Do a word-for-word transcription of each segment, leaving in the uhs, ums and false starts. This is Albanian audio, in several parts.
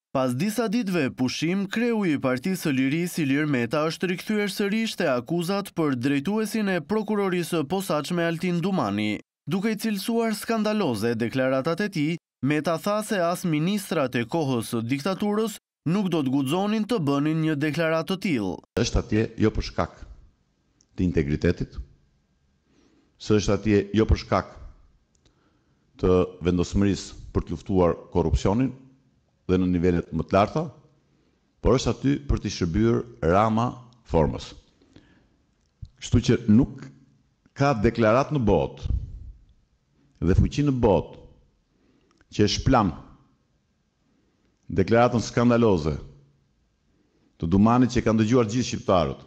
Pas disa ditëve pushim, kreu i Partisë së Lirisë Ilir Meta është rikthyer sërish te akuzat për drejtuesin e prokurorisë së posaçme Altin Dumani. Duke i cilësuar skandaloze deklaratat e tij, Meta tha se as ministrat e kohës së diktaturës nuk do të guxonin të bënin një deklaratë të tillë. Është atje jo për shkak të integritetit, s'është atje jo për shkak të vendosmërisë për të luftuar korrupsionin dhe në nivelet më të larta, por është aty për të shërbyer Rama formës. Kështu që nuk ka deklarat në botë dhe fuqi në botë që e shplam deklaratën skandaloze të Dumanit që kanë dëgjuar gjithë shqiptarët.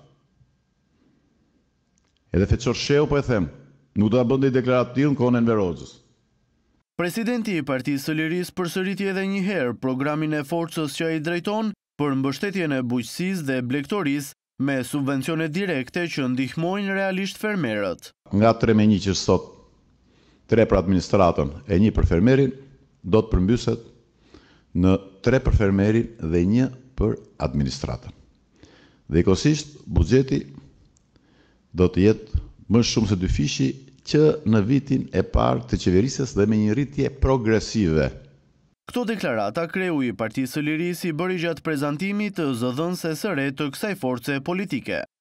Edhe Feçor Sheu po e them, nuk do ta bënte deklaratë të tillë në kohën e Enver Hoxhës. Presidenti i Partisë së Lirisë përsëriti edhe një herë programin e forcës që ai drejton për mbështetjen e bujqësisë dhe blegtorisë me subvencione direkte që ndihmojnë realisht fermerët. Nga tre me një që sot, tre për administratën e një për fermerin, do të përmbyset në tre për fermerin dhe një për administratën. Dhe ekosisht, buxheti do të jetë më shumë se dy fishi që në vitin e parë të qeverisjes dhe me një rritje progresive. Këto deklarata kreu i Partisë së Lirisë i bëri gjatë prezantimit të zëdhënëses së re të kësaj force politike.